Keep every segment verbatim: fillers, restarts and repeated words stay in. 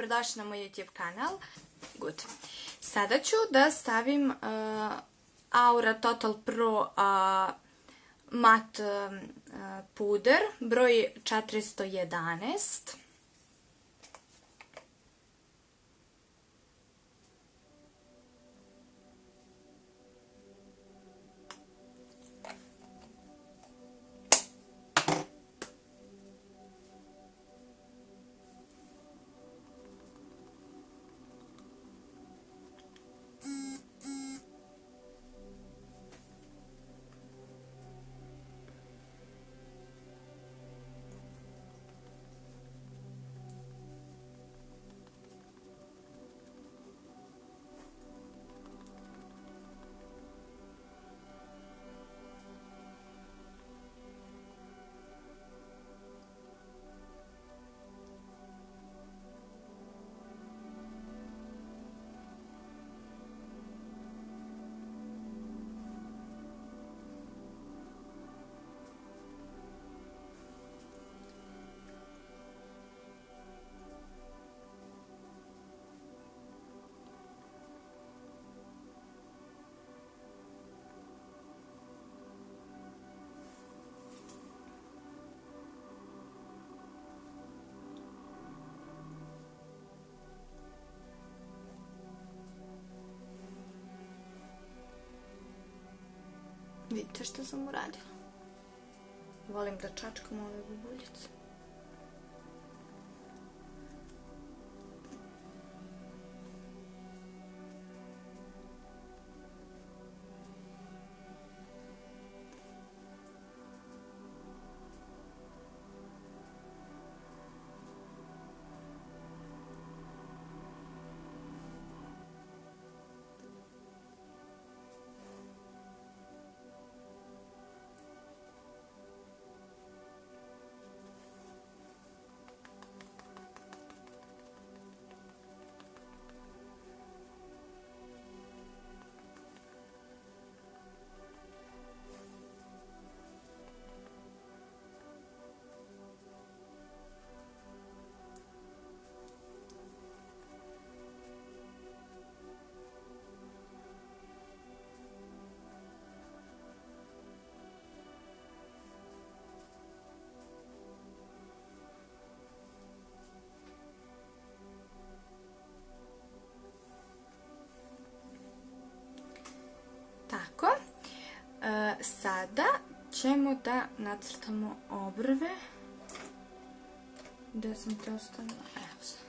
dobrodošli na moj YouTube kanal. Good. Sada ću da stavim uh, Aura Total Pro uh, mat uh, puder broj četiristo jedanaest. Vidite što sam uradila. Volim da čačkam ove bubuljice. Tako, e, sada ćemo da nacrtamo obrve. Gde sam te ostavila? Evo sad.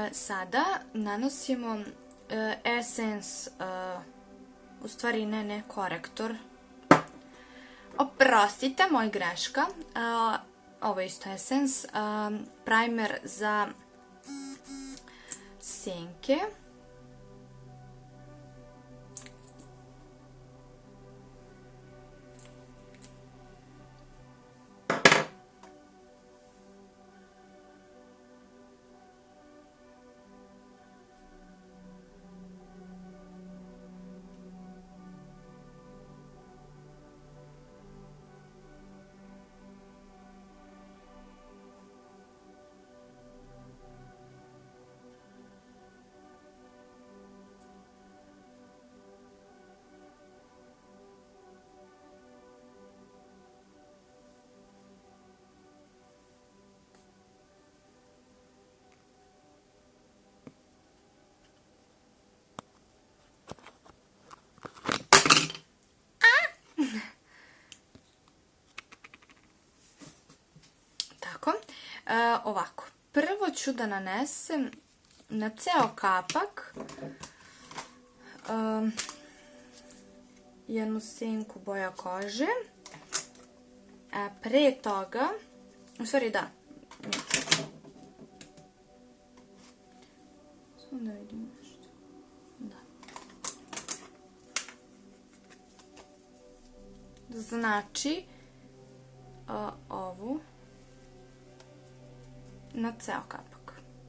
Sada nanosimo Essence, u stvari ne, ne, korektor. Oprostite, moja greška. Ovo je isto Essence. Primer za senke. Tako, ovako, prvo ću da nanesem na ceo kapak jednu senku boja kože, a pre toga, u stvari da, samo da vidim nešto, da. Znači, ovu na ceo kapak.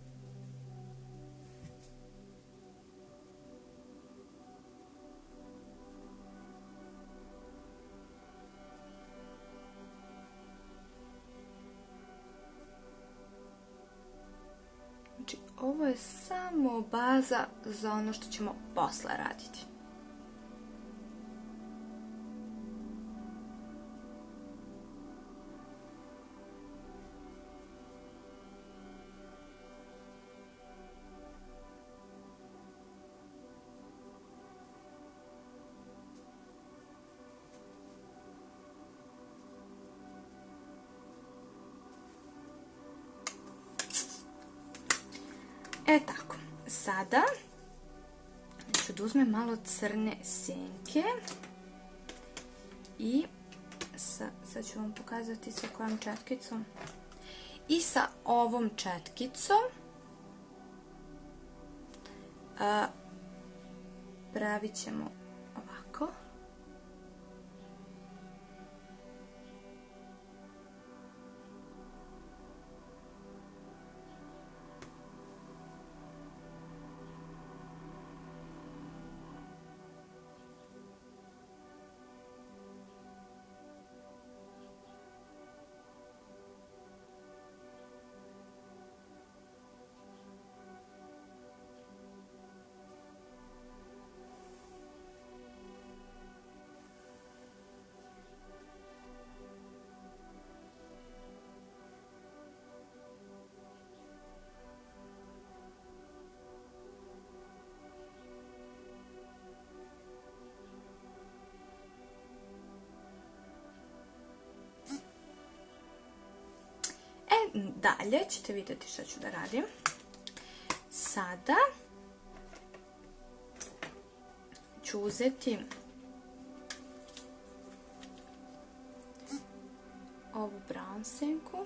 Znači, ovo je samo baza za ono što ćemo posle raditi. E tako, sada ću da uzmem malo crne senke i sad ću vam pokazati sa kojom četkicom. I sa ovom četkicom pravit ćemo ovako. Dalje ćete vidjeti što ću da radim. Sada ću uzeti ovu brown senku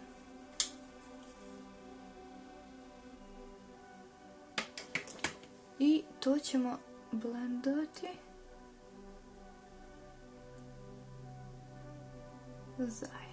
i to ćemo blendati zajedno.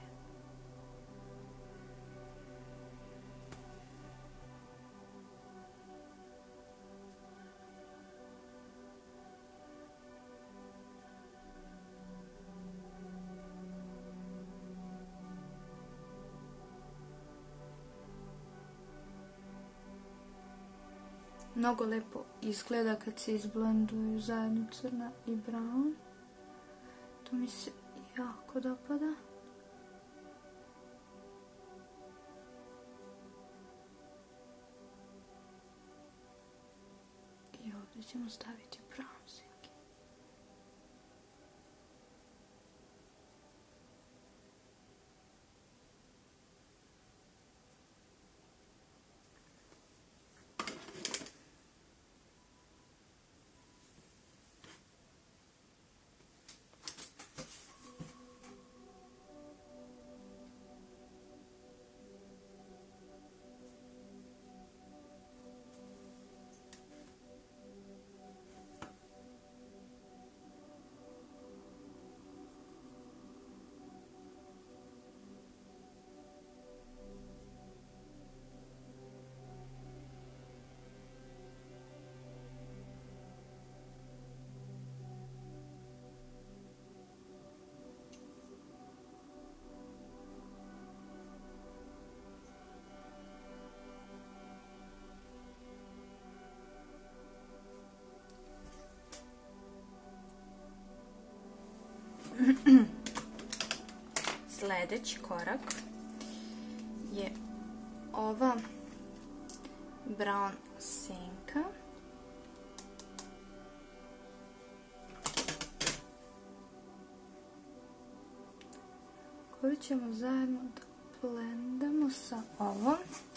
Mnogo lepo izgleda kad se izblenduju zajedno crna i brown. To mi se jako dopada. I ovdje ćemo staviti brown senke. Sljedeći korak je ova brown senka. Koju ćemo zajedno da blendamo sa ovom.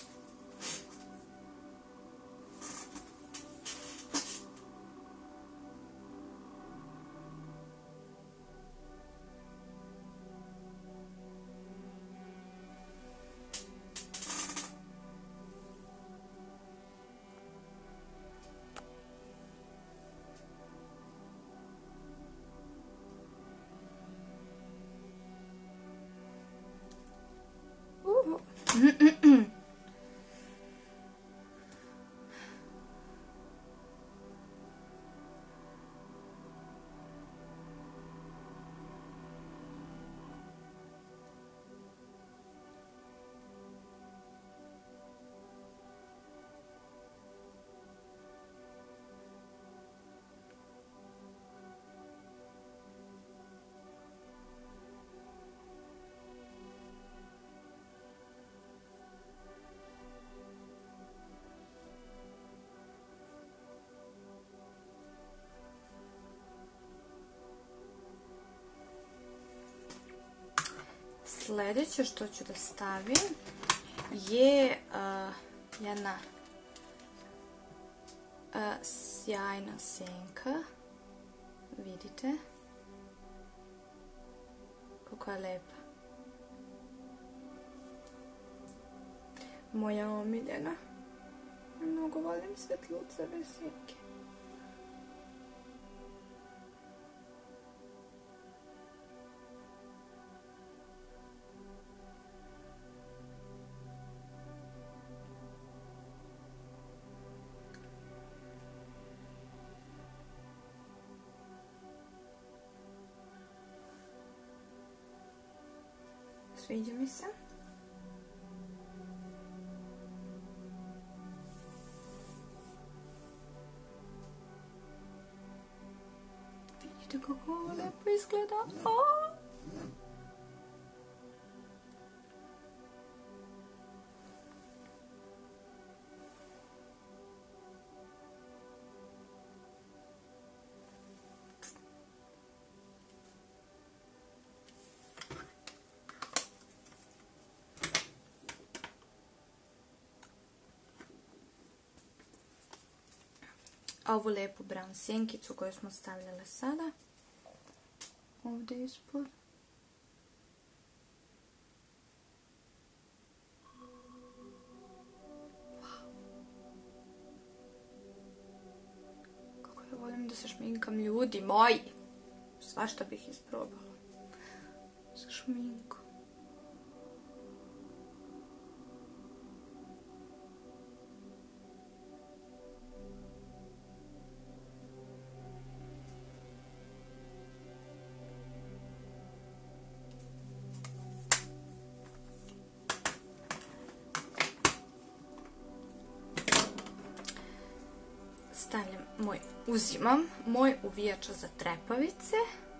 Sljedeće što ću da stavim je uh, jedna uh, sjajna senka. Vidite kako je lepa. Moja omiljena. Mnogo volim svetlucave senke. Sviđa mi se. Vidite kako ovo lepo izgleda. Oh! Ovu lepu brown senkicu koju smo stavljale sada ovdje ispod. Wow. Kako ja volim da se šminkam, ljudi moji. Svašta bih isprobala sa šminkom. Stavljam moj, uzimam moj uvijač za trepavice.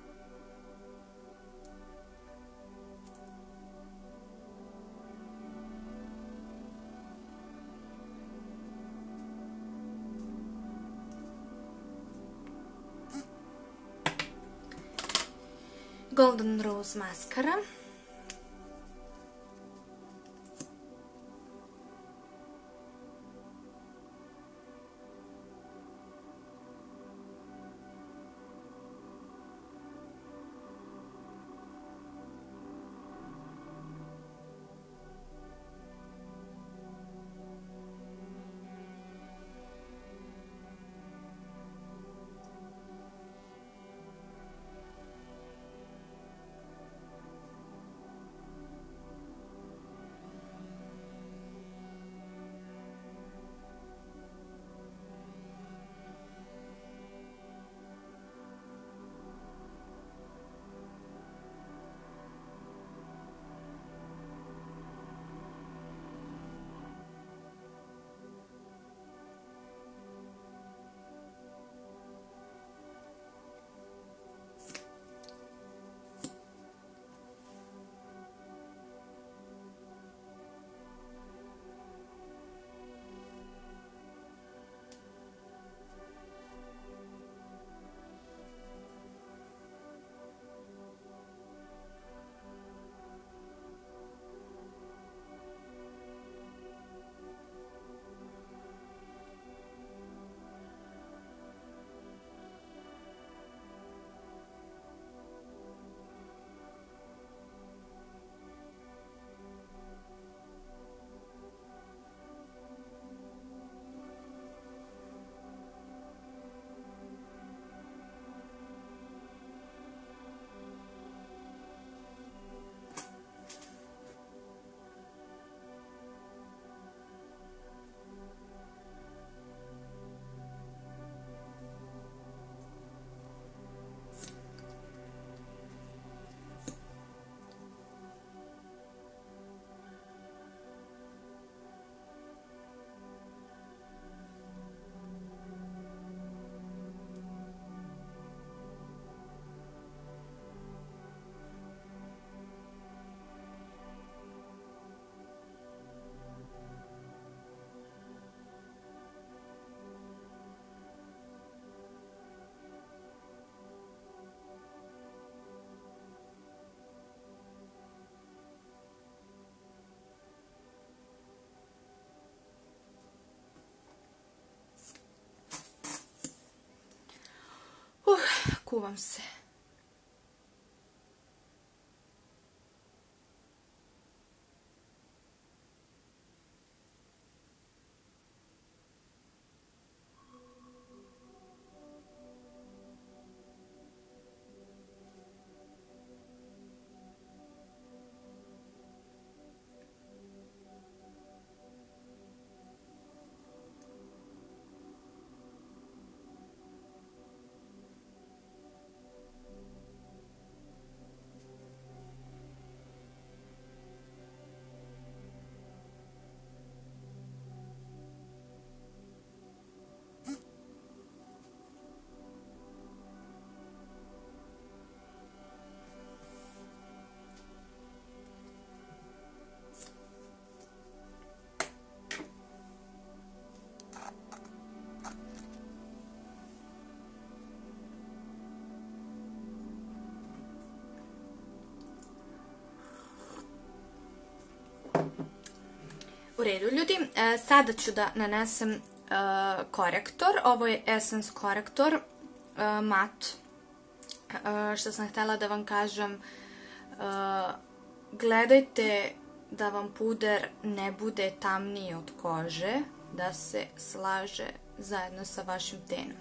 Golden Rose maskara. kuvam se. U redu, ljudi, e, sada ću da nanesem e, korektor. Ovo je Essence korektor, e, mat. E, što sam htjela da vam kažem, e, gledajte da vam puder ne bude tamniji od kože, da se slaže zajedno sa vašim tenom.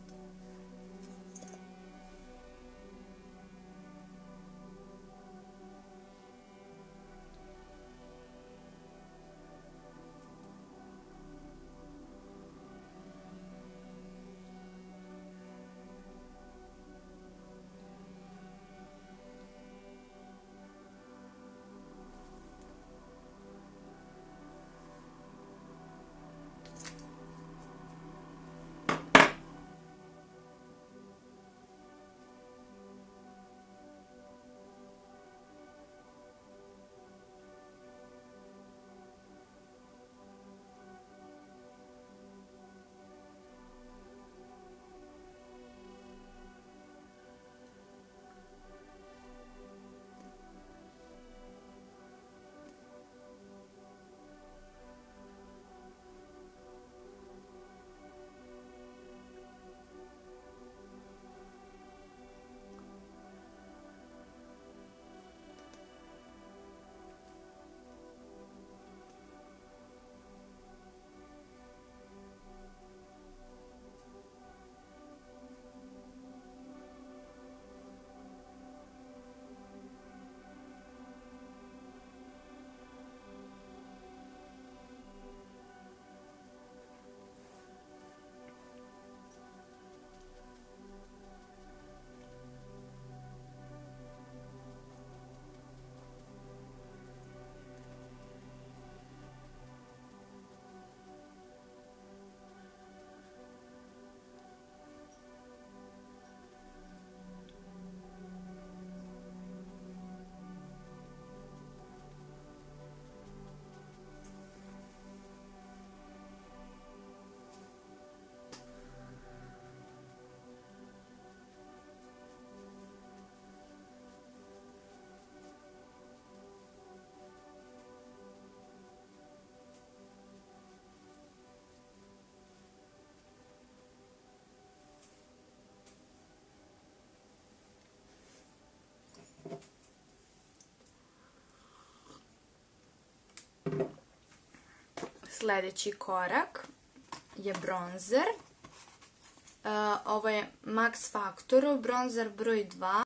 Sljedeći korak je bronzer. Ovo je Max Factorov bronzer broj dva.